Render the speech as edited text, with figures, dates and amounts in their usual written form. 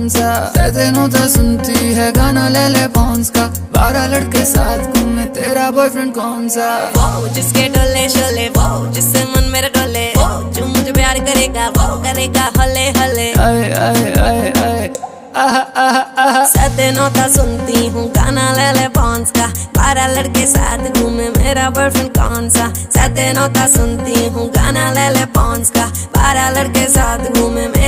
सा। दिनों तक सुनती है गाना ले ले पॉन्स का, 12 लड़के साथ घूमे, तेरा बॉयफ्रेंड कौन सा? वो जिसके डोले शोले, वो जिससे मन मेरा डोले, वो जो मुझे प्यार करेगा, वो करेगा हले हले। आए आए आए आए सतनोता सुनती हूँ गाना ले ले पॉन्स का, 12 लड़के साथ घूमे, मेरा बॉयफ्रेंड कौन सा? सतनोता सुनती हूँ गाना ले ले पॉन्स का, 12 लड़के साथ घूमे।